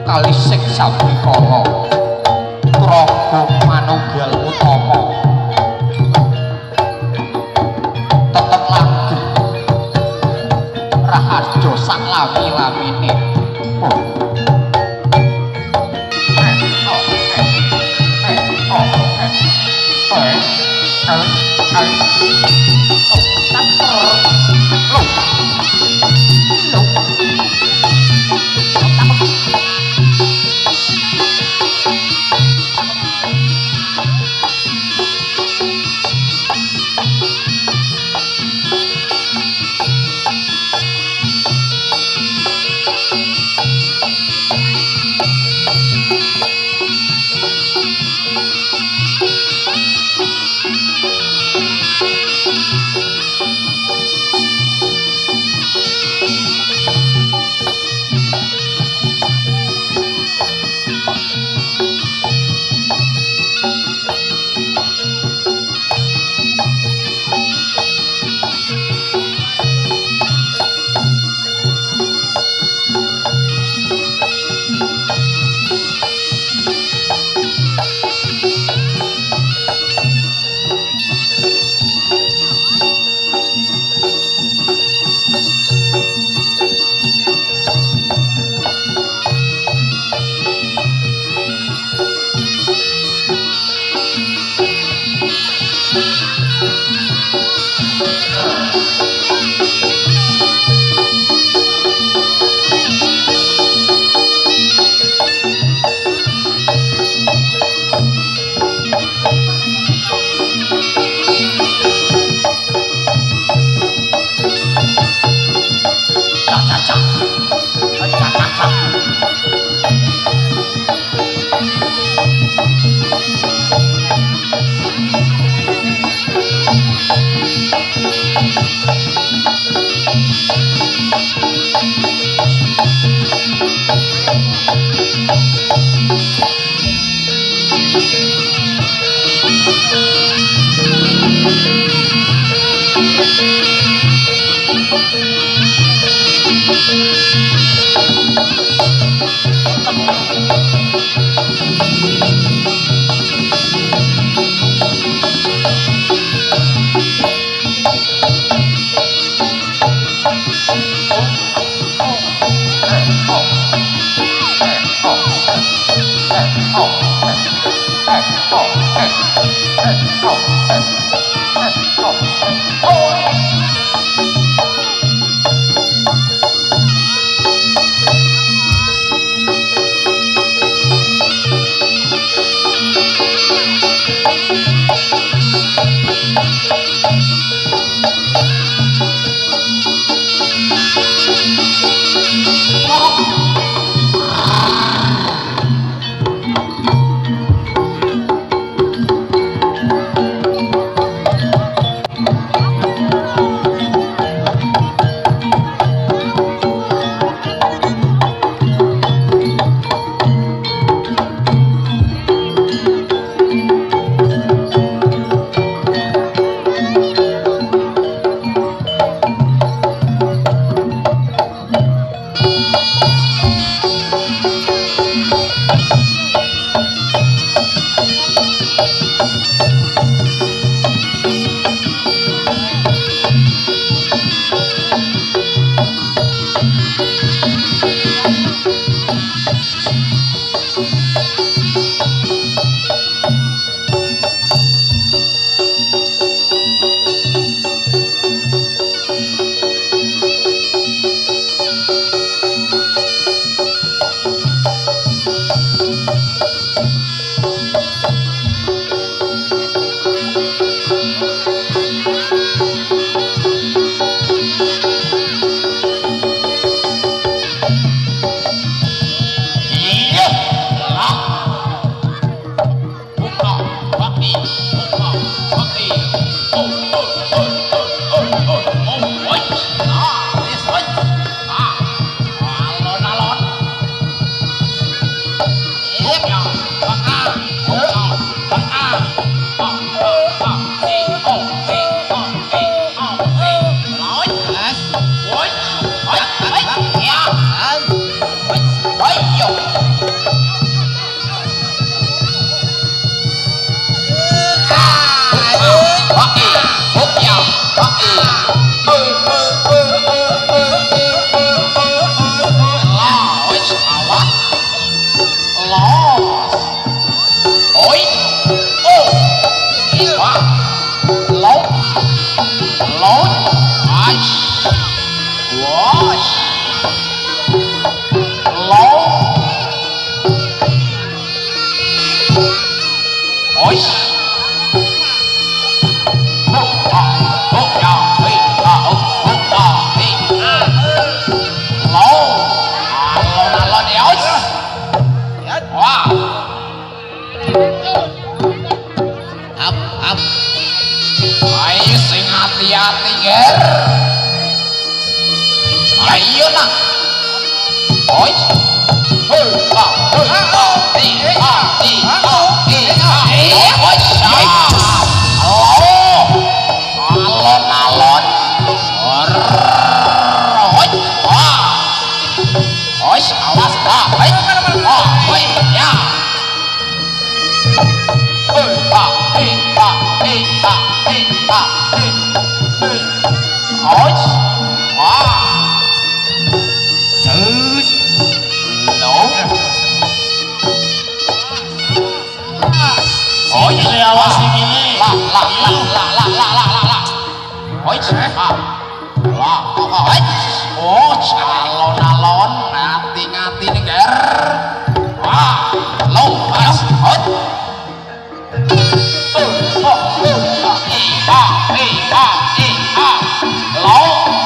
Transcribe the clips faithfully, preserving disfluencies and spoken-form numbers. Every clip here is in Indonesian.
kali sing sabikala Prabu Manunggal Utama tetep langgeng raharja sak lami-lamine oh. eh, oh, eh, eh, oh, eh, oh, eh, eh, eh, oh, tater, loh, loh, ger. Ayo nak. Oi. Hei, ah, hei, ah, di, ah, di, ah, di, ah, oi, oh, alon-alon, or, oi, ah, oi, awas, ah, oi, ah, oi, ya, hei, ah, hei, ah, hei, ah, hei, ah, hei, hei, oi, ah, sus. Oh iya awas iki la la la la la la la la la. Oi ah. La oi. Oh calon-alon ngati-ngati nih ger. Wah, lo pas. Oi. Oh oh oh. Ah, eh ah, eh ah. Lo.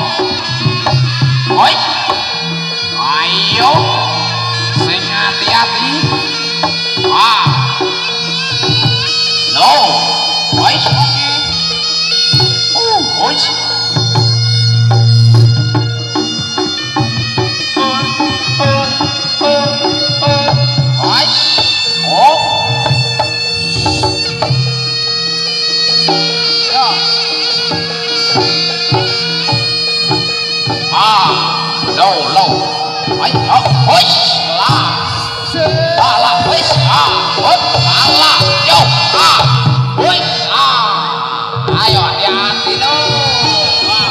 Oi. Ayo. Sing hati-hati. Ah. No, oi, oh, oi, oi, oh, ya, ah, low, low, oi, oh, oi, lah, lah, lah, oi, ah, hop, lah, yo. Ah, woi, ah, ayo hati-hati dong. Ah.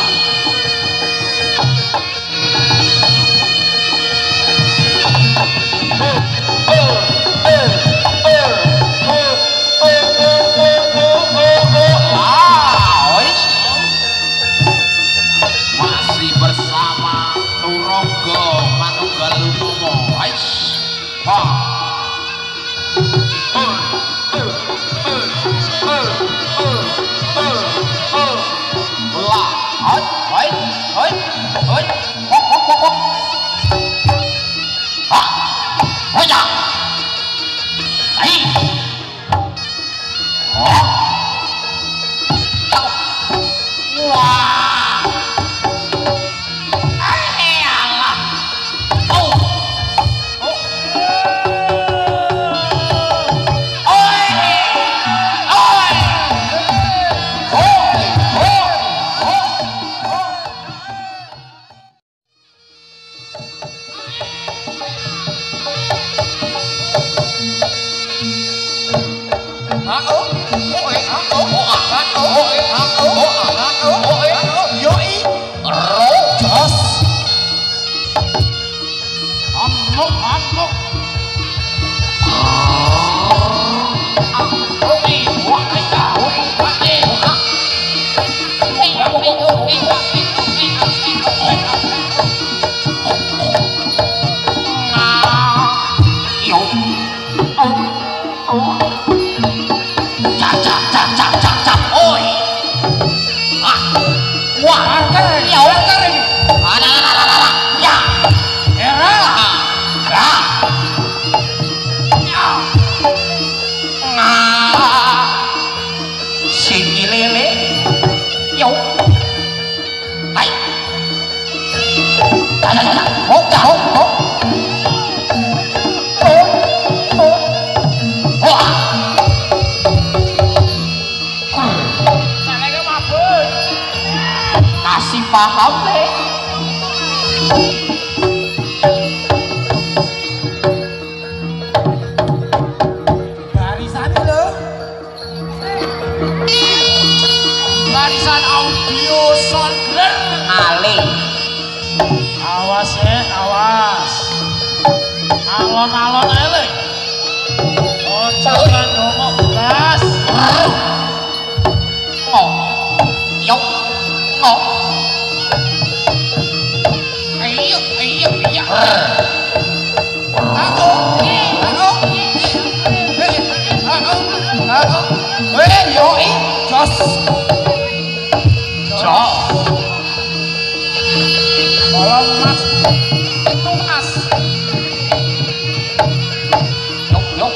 Masih bersama Turogo Manunggalunomo, guys. Ah. Oi, oi, oi, kok kok kok kok. Ah, oya. Ai. Oh. Wah. Ayolah. Oh. Oh. Oi. Oi. Oh. Paham deh. Barisan lo. Barisan audio soundclear ale. Awas ya, awas. Alon-alon ele. Ojo kan ngomong gas. Oh. Yo. Oh. Ayo, ayo, ayo. Aku, aku, aku, aku. Eh, yoi, jos, jos. Tolong mas, itu mas. Yuk, yuk.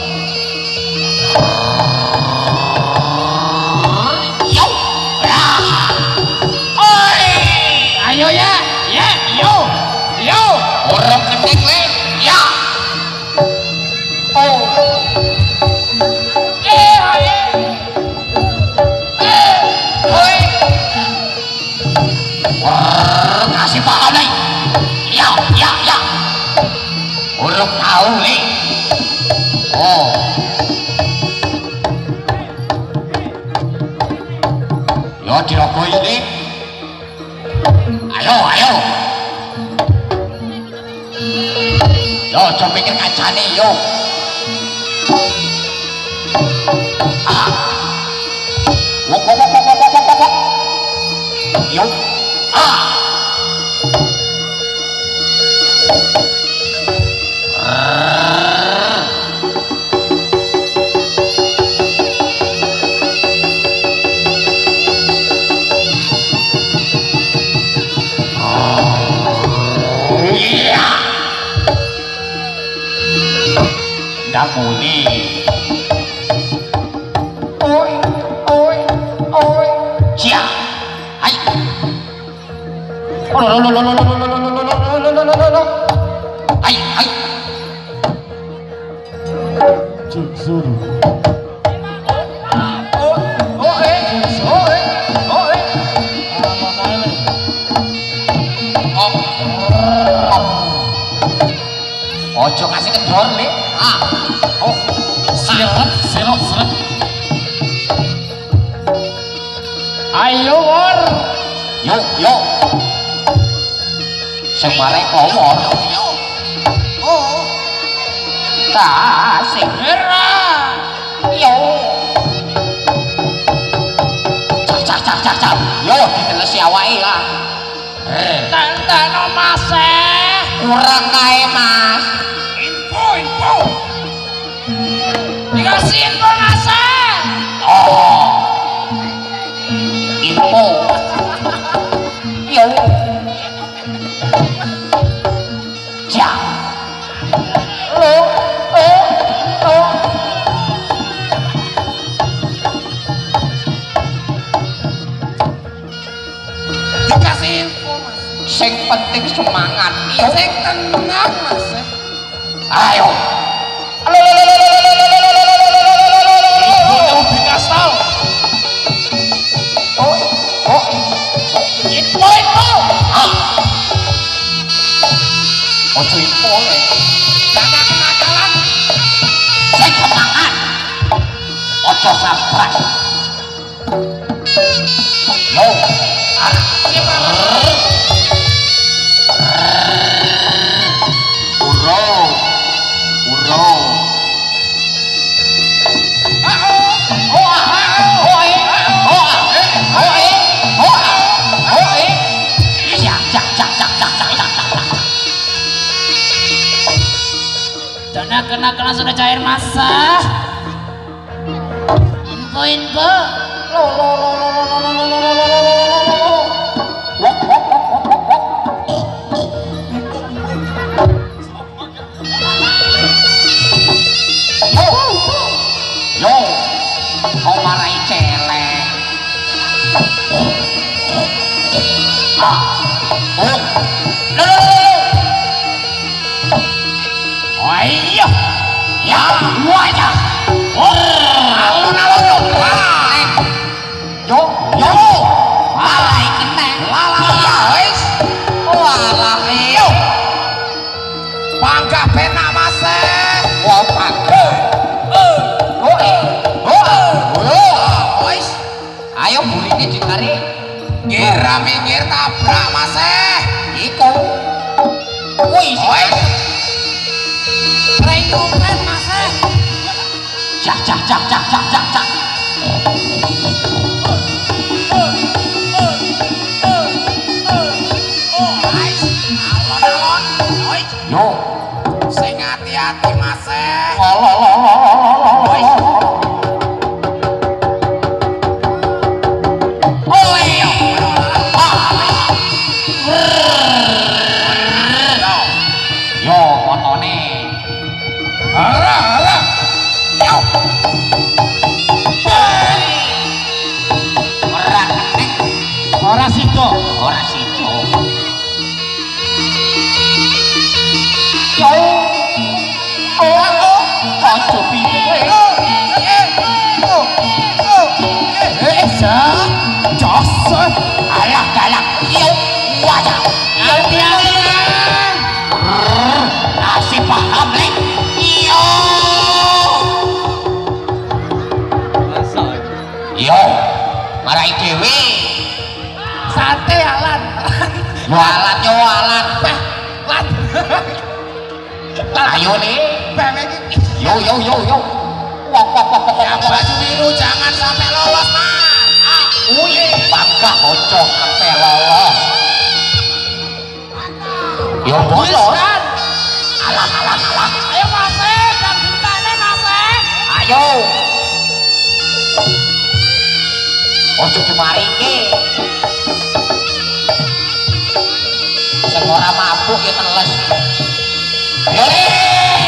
Yuk, ya. Oh. Oh. Yo dirogoh ini. Ayo, ayo. Yo, coba pikir kacane yo. Ah. Wok wok wok wok wok wok wok. Yo. Ah. Muli oi oi oi cia hai oh lo lo lo lo lo lo lo lo lo lo lo hai hai jujur oh oh eh oh eh oh eh oh ojo kasih kendor le ah oh seret seret seret ayo war yuk yuk semarai komor oh tak segera yuk cak cak cak cak cak yuk ditelesi awai lah tante no mas kurang kaya mas info info dikasih informasi oh info yo ja lo oh oh dikasih informasi sing penting semangat yo sing tenang mas ayo ojo info le jangan kenakalan sing semangat ojo sabar yo ah uro uro kenakalan sudah cair masa info info lo lo lo lo lo lo lo lo lo lo yo yo kau marahi celek ah oh lo lo lo ayo ya wajah oh alon alon yo yo malai kena lala ya wis walah yo bangga benak mas wah bangga oh oh oh wis ayo burine dikari ngira minggir tabrak mas iku wis Rayuan mas cak cak cak cak cak cak cak yo sing hati-hati mas yo fotone alah alah yo ora kenek ora sido ora sido yo oh ojo piye eh sak jos alah galak yo wajah hati-hati asih paham nih yo ayo nih bebek yo yo yo yo wok wok wok wok yang baju biru jangan sampai lolos mas ah wih bangga bocor sampai lolos yo bolos alah alah alah ayo masek dan gimana masek ayo ojo dimaringi sing ora mabuk ya teles yo